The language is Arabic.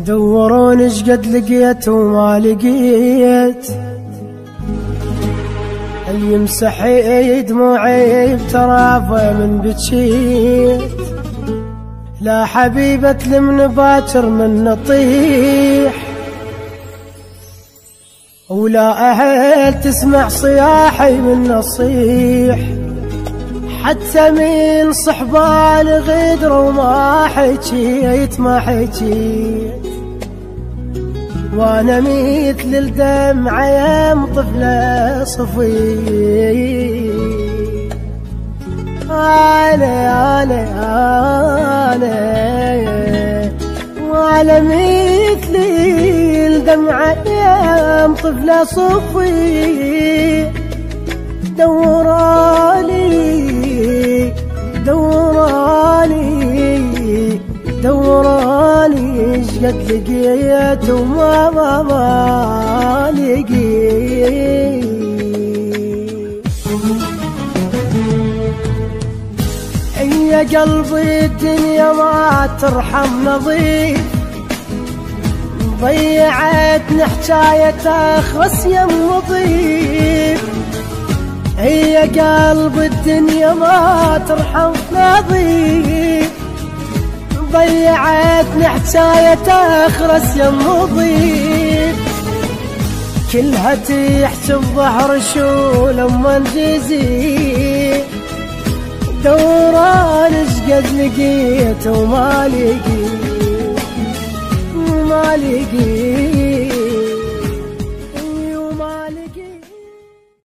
دوروني شقد لقيت وما لقيت اللي يمسح دموعي بترافه من بكيت. لا حبيبة تلمن باكر من نطيح، ولا أهل تسمع صياحي من نصيح. حتى من صحبان غدر وما حكيت ما حكيت، وانا مثل الدمعة يم طفلة صفي. انا وانا مثل الدمعة يم طفلة صفي. دوراني شقد لقيت وما لقيت. يا قلبي الدنيا ما ترحم نظيف، ضيعتني حكاية اخرس يم نظيف. يا قلب الدنيا ما ترحم نظيف، ضيعتني حكاية اخرس يم نظيف. كلها تحكي الظهر شو لما نجزي. دوران شقد لقيت وما لقيت ما لقيت.